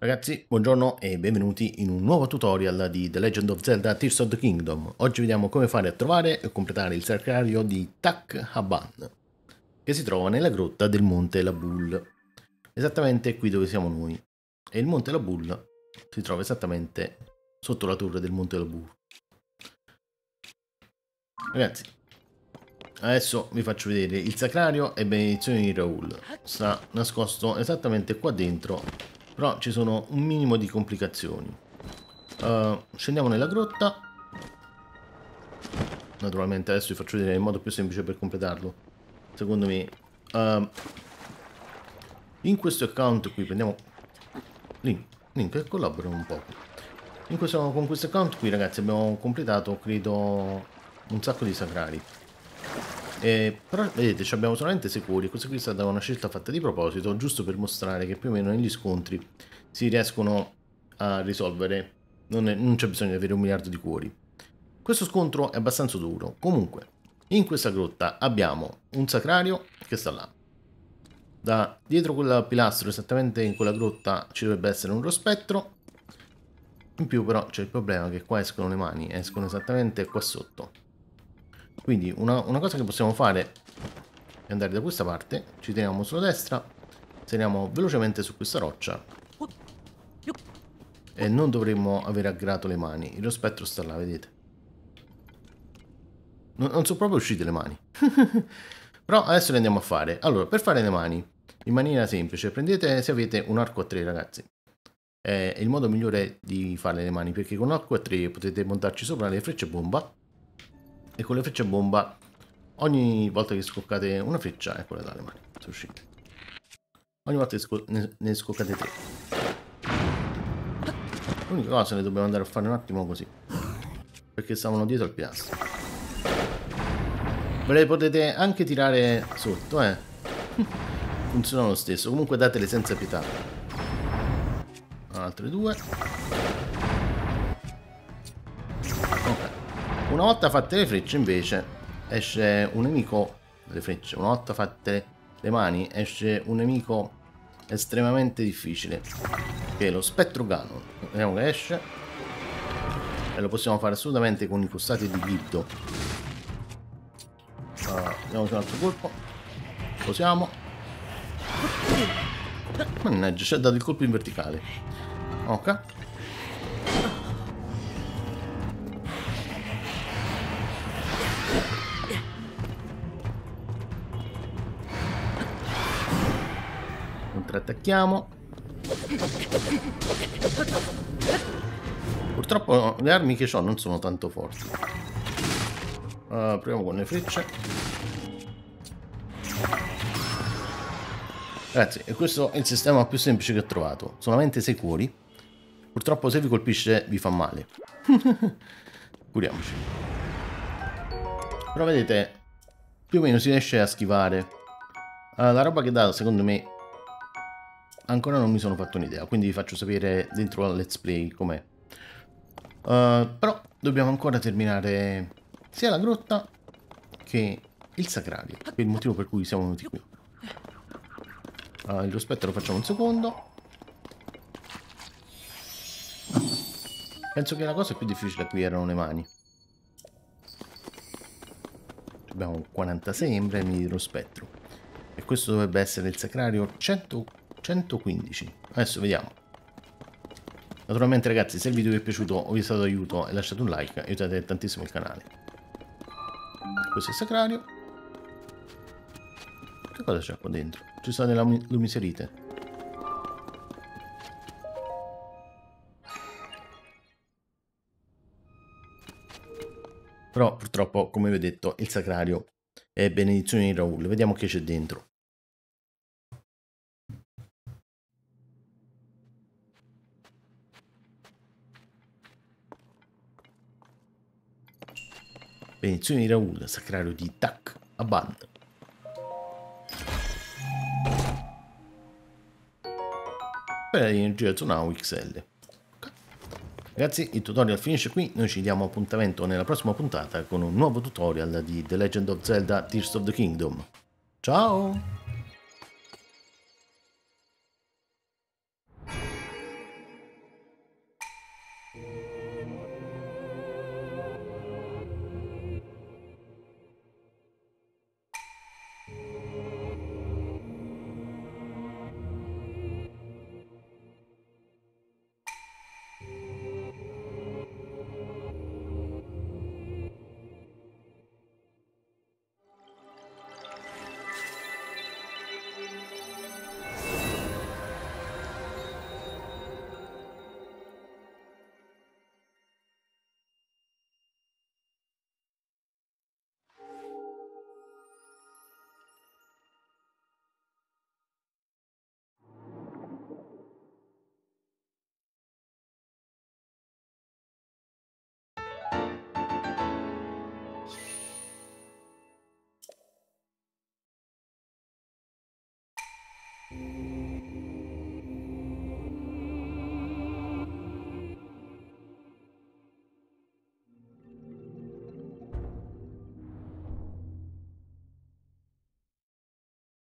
Ragazzi, buongiorno e benvenuti in un nuovo tutorial di The Legend of Zelda Tears of the Kingdom. Oggi vediamo come fare a trovare e completare il sacrario di Tak Haban, che si trova nella grotta del Monte Labul, esattamente qui dove siamo noi. E il Monte Labul si trova esattamente sotto la torre del Monte Labul. Ragazzi, adesso vi faccio vedere il sacrario e benedizioni di Raul. Sta nascosto esattamente qua dentro, però ci sono un minimo di complicazioni. Scendiamo nella grotta. Naturalmente adesso vi faccio vedere il modo più semplice per completarlo, secondo me. In questo account qui prendiamo link che collaborano un po'. Con questo account qui, ragazzi, abbiamo completato credo un sacco di sacrari. Però vedete, abbiamo solamente 6 cuori. Questa qui è stata una scelta fatta di proposito, giusto per mostrare che più o meno negli scontri si riescono a risolvere. Non c'è bisogno di avere 1 miliardo di cuori. Questo scontro è abbastanza duro. Comunque, in questa grotta abbiamo un sacrario che sta là. Da dietro quel pilastro, esattamente in quella grotta, ci dovrebbe essere un rospettro. In più però c'è il problema che qua escono le mani, escono esattamente qua sotto. Quindi una cosa che possiamo fare è andare da questa parte, ci teniamo sulla destra, saliamo velocemente su questa roccia e non dovremmo aver aggrato le mani. Il spettro sta là, vedete? Non sono proprio uscite le mani. Però adesso le andiamo a fare. Allora, per fare le mani in maniera semplice, prendete, se avete un arco a 3, ragazzi, è il modo migliore di fare le mani, perché con l'arco a 3 potete montarci sopra le frecce bomba. E con le frecce bomba, ogni volta che scoccate una freccia, eccola dalle mani, sono uscite. Ogni volta che ne scoccate 3. L'unica cosa le dobbiamo andare a fare un attimo così, perché stavano dietro al pilastro. Ve le potete anche tirare sotto, funziona lo stesso. Comunque datele senza pietà. Altre 2. Ok. Una volta fatte le frecce invece esce un nemico. Le frecce, una volta fatte le mani esce un nemico estremamente difficile, che è lo Spettro Ganon. Vediamo che esce. E lo possiamo fare assolutamente con i costati di Gildo. Andiamo su un altro colpo. Posiamo. Mannaggia, ci ha dato il colpo in verticale. Ok. Contrattacchiamo. Purtroppo le armi che ho non sono tanto forti. Proviamo con le frecce. Ragazzi, e questo è il sistema più semplice che ho trovato. Solamente 6 cuori. Purtroppo se vi colpisce vi fa male. Curiamoci. Però vedete, più o meno si riesce a schivare. La roba che dà, secondo me, ancora non mi sono fatto un'idea, quindi vi faccio sapere dentro al let's play com'è. Però dobbiamo ancora terminare sia la grotta che il sacrario, che è il motivo per cui siamo venuti qui. Il rispetto lo facciamo un secondo. Penso che la cosa più difficile qui erano le mani. Abbiamo 46 emblemi dello spettro. E questo dovrebbe essere il sacrario 115. Adesso vediamo. Naturalmente, ragazzi, se il video vi è piaciuto o vi è stato d'aiuto, lasciate un like, aiutate tantissimo il canale. Questo è il sacrario. Che cosa c'è qua dentro? Ci sta della lumiserite. Però purtroppo, come vi ho detto, il sacrario è benedizione di Raul. Vediamo che c'è dentro. Benedizione di Raul, sacrario di Tak Haban. Per l'energia Zonao XL. Ragazzi, il tutorial finisce qui, noi ci diamo appuntamento nella prossima puntata con un nuovo tutorial di The Legend of Zelda Tears of the Kingdom. Ciao!